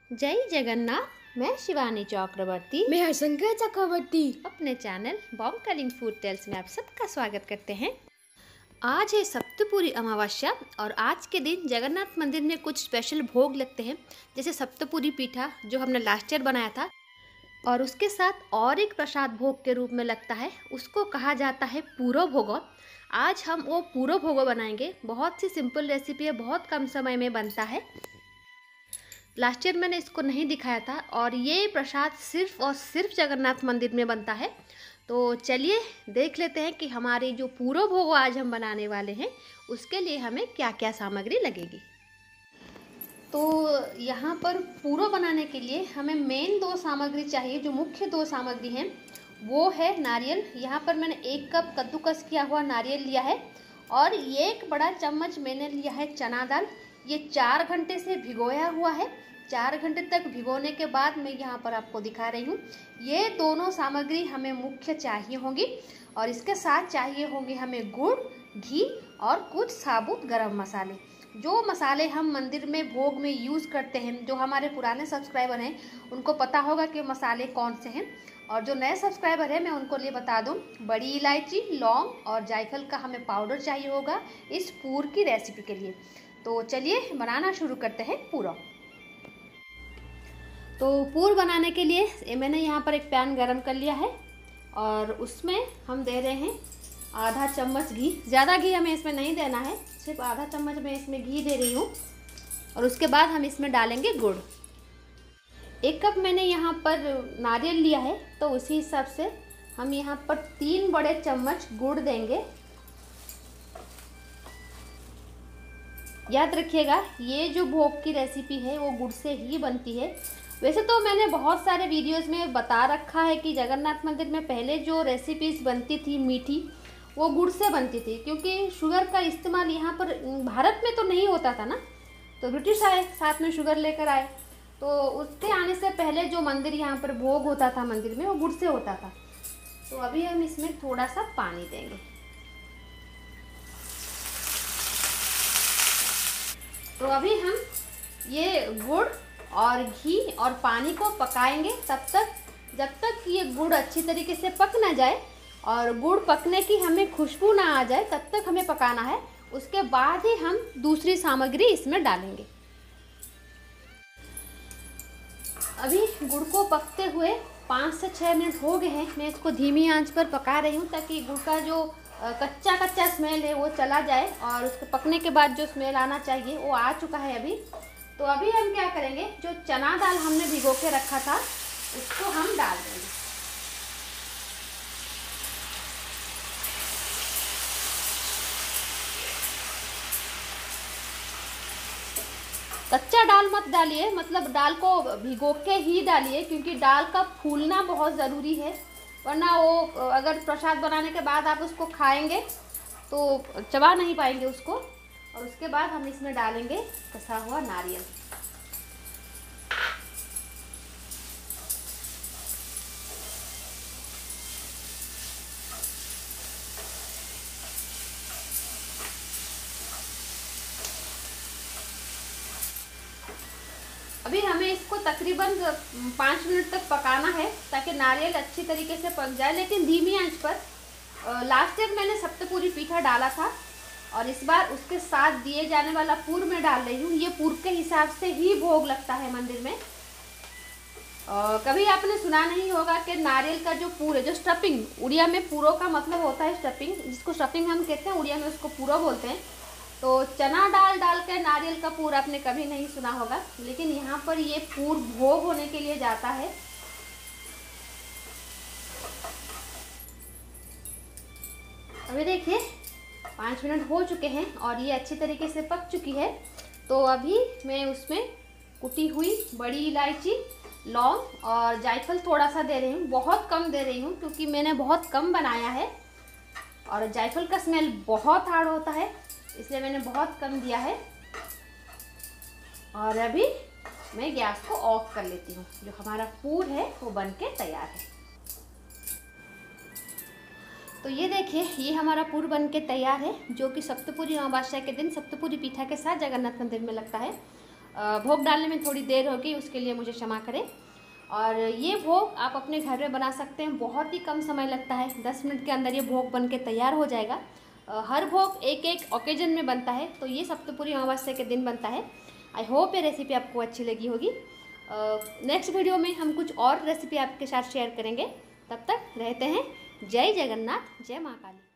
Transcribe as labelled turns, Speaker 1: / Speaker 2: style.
Speaker 1: जय जगन्नाथ। मैं शिवानी चक्रवर्ती,
Speaker 2: मैं हरशंकर चक्रवर्ती
Speaker 1: अपने चैनल बॉम्बकलिंग फूड टेल्स में आप सबका स्वागत करते हैं। आज है सप्तपुरी अमावस्या और आज के दिन जगन्नाथ मंदिर में कुछ स्पेशल भोग लगते हैं, जैसे सप्तपुरी पीठा जो हमने लास्ट ईयर बनाया था, और उसके साथ और एक प्रसाद भोग के रूप में लगता है, उसको कहा जाता है पूरो भोगो। आज हम वो पूरो भोगो बनाएंगे। बहुत सी सिंपल रेसिपी है, बहुत कम समय में बनता है। लास्ट ईयर मैंने इसको नहीं दिखाया था और ये प्रसाद सिर्फ और सिर्फ जगन्नाथ मंदिर में बनता है। तो चलिए देख लेते हैं कि हमारी जो पूरो भोग आज हम बनाने वाले हैं उसके लिए हमें क्या क्या सामग्री लगेगी। तो यहाँ पर पूरो बनाने के लिए हमें मेन दो सामग्री चाहिए। जो मुख्य दो सामग्री हैं वो है नारियल। यहाँ पर मैंने 1 कप कद्दूकस किया हुआ नारियल लिया है और 1 बड़ा चम्मच मैंने लिया है चना दाल। ये 4 घंटे से भिगोया हुआ है। 4 घंटे तक भिगोने के बाद मैं यहाँ पर आपको दिखा रही हूँ। ये दोनों सामग्री हमें मुख्य चाहिए होंगी और इसके साथ चाहिए होंगे हमें गुड़, घी और कुछ साबुत गरम मसाले। जो मसाले हम मंदिर में भोग में यूज़ करते हैं, जो हमारे पुराने सब्सक्राइबर हैं उनको पता होगा कि मसाले कौन से हैं, और जो नए सब्सक्राइबर हैं मैं उनको लिए बता दूं, बड़ी इलायची, लौंग और जायफल का हमें पाउडर चाहिए होगा इस पूर की रेसिपी के लिए। तो चलिए बनाना शुरू करते हैं पूरा। तो पूर बनाने के लिए मैंने यहाँ पर एक पैन गरम कर लिया है और उसमें हम दे रहे हैं आधा चम्मच घी। ज़्यादा घी हमें इसमें नहीं देना है, सिर्फ आधा चम्मच मैं इसमें घी दे रही हूँ। और उसके बाद हम इसमें डालेंगे गुड़। 1 कप मैंने यहाँ पर नारियल लिया है तो उसी हिसाब से हम यहाँ पर 3 बड़े चम्मच गुड़ देंगे। याद रखिएगा ये जो भोग की रेसिपी है वो गुड़ से ही बनती है। वैसे तो मैंने बहुत सारे वीडियोस में बता रखा है कि जगन्नाथ मंदिर में पहले जो रेसिपीज़ बनती थी मीठी, वो गुड़ से बनती थी, क्योंकि शुगर का इस्तेमाल यहाँ पर भारत में तो नहीं होता था ना। तो ब्रिटिश आए, साथ में शुगर लेकर आए, तो उसके आने से पहले जो मंदिर यहाँ पर भोग होता था मंदिर में वो गुड़ से होता था। तो अभी हम इसमें थोड़ा सा पानी देंगे। तो अभी हम ये गुड़ और घी और पानी को पकाएंगे तब तक, जब तक ये गुड़ अच्छी तरीके से पक ना जाए और गुड़ पकने की हमें खुशबू ना आ जाए, तब तक हमें पकाना है। उसके बाद ही हम दूसरी सामग्री इसमें डालेंगे। अभी गुड़ को पकते हुए 5 से 6 मिनट हो गए हैं। मैं इसको धीमी आंच पर पका रही हूँ ताकि गुड़ का जो कच्चा स्मेल है वो चला जाए और उसको पकने के बाद जो स्मेल आना चाहिए वो आ चुका है अभी। तो अभी हम क्या करेंगे, जो चना दाल हमने भिगो के रखा था उसको हम डाल देंगे। कच्चा दाल मत डालिए, मतलब दाल को भिगो के ही डालिए, क्योंकि दाल का फूलना बहुत ज़रूरी है, वरना वो अगर प्रसाद बनाने के बाद आप उसको खाएंगे तो चबा नहीं पाएंगे उसको। और उसके बाद हम इसमें डालेंगे कसा हुआ नारियल। अभी हमें इसको तकरीबन 5 मिनट तक पकाना है ताकि नारियल अच्छी तरीके से पक जाए, लेकिन धीमी आंच पर। लास्ट ईयर मैंने सप्तपुरी पीठा डाला था और इस बार उसके साथ दिए जाने वाला पूर में डाल रही हूँ। ये पूर के हिसाब से ही भोग लगता है मंदिर में। कभी आपने सुना नहीं होगा कि नारियल का जो पूर है, जो स्टफिंग, उड़िया में पूरों का मतलब होता है स्टफिंग, जिसको स्टफिंग हम कहते हैं, उड़िया में उसको पूरा बोलते हैं। तो चना दाल डाल के नारियल का पूर आपने कभी नहीं सुना होगा, लेकिन यहाँ पर ये पूर भोग होने के लिए जाता है। अभी देखिए 5 मिनट हो चुके हैं और ये अच्छी तरीके से पक चुकी है। तो अभी मैं उसमें कुटी हुई बड़ी इलायची, लौंग और जायफल थोड़ा सा दे रही हूँ। बहुत कम दे रही हूँ क्योंकि मैंने बहुत कम बनाया है और जायफल का स्मेल बहुत हार्ड होता है, इसलिए मैंने बहुत कम दिया है। और अभी मैं गैस को ऑफ कर लेती हूँ। जो हमारा पूर है वो बनके तैयार है। तो ये देखिए, ये हमारा पूर बनके तैयार है, जो कि सप्तपुरी अमावस्या के दिन सप्तपुरी पीठा के साथ जगन्नाथ मंदिर में लगता है। भोग डालने में थोड़ी देर होगी, उसके लिए मुझे क्षमा करें। और ये भोग आप अपने घर में बना सकते हैं, बहुत ही कम समय लगता है, 10 मिनट के अंदर ये भोग बन के तैयार हो जाएगा। हर भोग एक एक ओकेजन में बनता है, तो ये सप्तपुरी अमावस्या के दिन बनता है। आई होप ये रेसिपी आपको अच्छी लगी होगी। नेक्स्ट वीडियो में हम कुछ और रेसिपी आपके साथ शेयर करेंगे। तब तक रहते हैं। जय जगन्नाथ, जय माँ काली।